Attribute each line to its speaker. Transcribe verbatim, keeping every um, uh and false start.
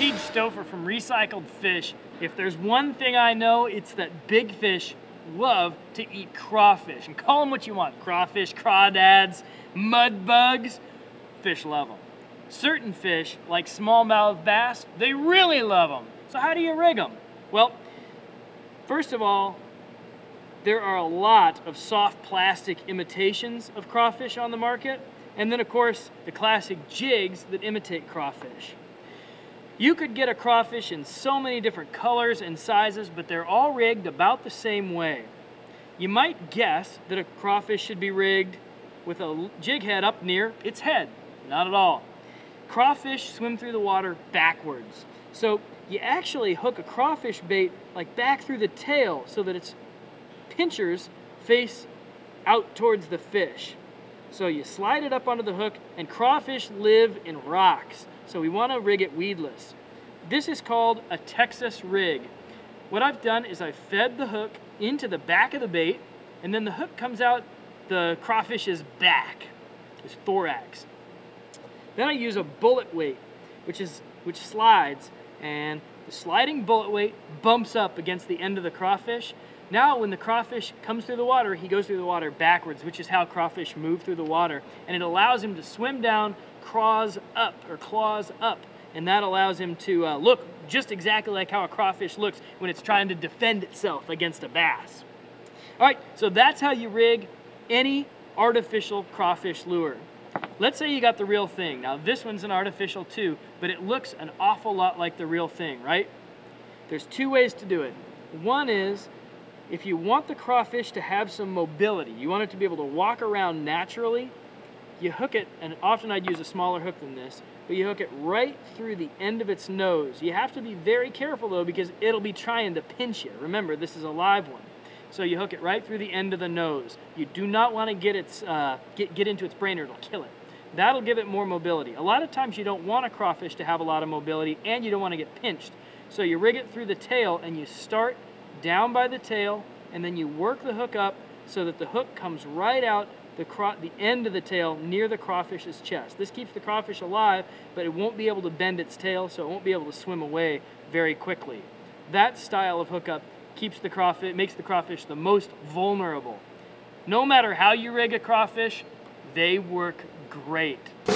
Speaker 1: Teeg Stouffer from Recycled Fish. If there's one thing I know, it's that big fish love to eat crawfish. And call them what you want, crawfish, crawdads, mud bugs, fish love them. Certain fish, like smallmouth bass, they really love them. So how do you rig them? Well, first of all, there are a lot of soft plastic imitations of crawfish on the market. And then of course, the classic jigs that imitate crawfish. You could get a crawfish in so many different colors and sizes, but they're all rigged about the same way. You might guess that a crawfish should be rigged with a jig head up near its head. Not at all. Crawfish swim through the water backwards. So you actually hook a crawfish bait like back through the tail so that its pinchers face out towards the fish. So you slide it up onto the hook, and crawfish live in rocks. So we want to rig it weedless. This is called a Texas rig. What I've done is I've fed the hook into the back of the bait, and then the hook comes out the crawfish's back, his thorax. Then I use a bullet weight, which is which slides, and the sliding bullet weight bumps up against the end of the crawfish. Now when the crawfish comes through the water, he goes through the water backwards, which is how crawfish move through the water, and it allows him to swim down, craws up, or claws up, and that allows him to uh, look just exactly like how a crawfish looks when it's trying to defend itself against a bass. All right, so that's how you rig any artificial crawfish lure. Let's say you got the real thing. Now this one's an artificial too, but it looks an awful lot like the real thing, right? There's two ways to do it. One is, if you want the crawfish to have some mobility, you want it to be able to walk around naturally, you hook it, and often I'd use a smaller hook than this, but you hook it right through the end of its nose. You have to be very careful though, because it'll be trying to pinch you. Remember, this is a live one. So you hook it right through the end of the nose. You do not want to get, its, uh, get, get into its brain or it'll kill it. That'll give it more mobility. A lot of times you don't want a crawfish to have a lot of mobility, and you don't want to get pinched. So you rig it through the tail, and you start down by the tail, and then you work the hook up so that the hook comes right out the, craw the end of the tail near the crawfish's chest. This keeps the crawfish alive, but it won't be able to bend its tail, so it won't be able to swim away very quickly. That style of hookup keeps the crawfish, makes the crawfish the most vulnerable. No matter how you rig a crawfish, they work great.